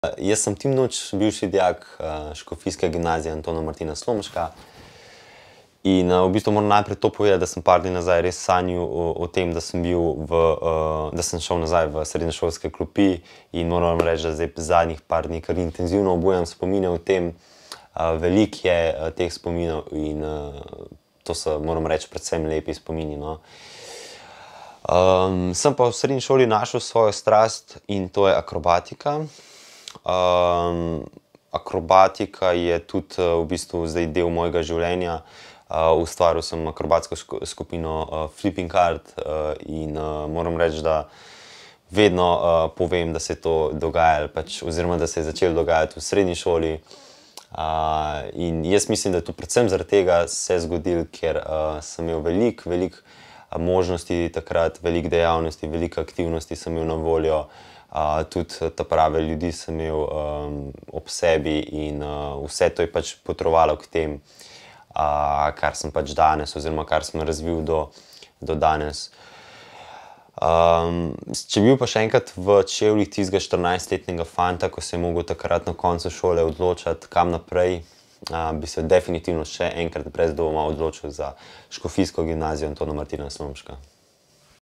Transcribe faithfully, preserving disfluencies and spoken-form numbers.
Jaz sem Tim Noč, bivši dijak Škofijske gimnazije Antona Martina Slomška. In v bistvu moram najprej to povedati, da sem par dni nazaj res sanjal o, o tem, da sem bil v, da sem šel nazaj v srednješolske klopi in moram reči, da zdaj zadnjih par dni kar intenzivno obujam spomine o tem. Veliko je teh spominov in to so, moram reči, predvsem lepi spomini, no. Um, sem pa v srednji šoli našel svojo strast in to je akrobatika. Um, akrobatika je tudi v bistvu zdaj del mojega življenja. Uh, ustvaril sem akrobatsko skupino uh, Flipping Card uh, in uh, moram reči, da vedno uh, povem, da se je to dogajalo, pač, oziroma da se je začelo dogajati v srednji šoli. Uh, in jaz mislim, da je to predvsem zaradi tega se zgodilo, ker uh, sem imel veliko, veliko možnosti takrat, veliko dejavnosti, veliko aktivnosti sem imel na voljo. Uh, tudi ta prave ljudi sem imel um, ob sebi in uh, vse to je pač potrovalo k tem, uh, kar sem pač danes oziroma kar sem razvil do, do danes. Um, če bil pa še enkrat v čevljih tistega štirinajstletnega fanta, ko se je mogel takrat na koncu šole odločati, kam naprej, uh, bi se definitivno še enkrat brez dvoma odločil za Škofijsko gimnazijo Antona Martina Slomška.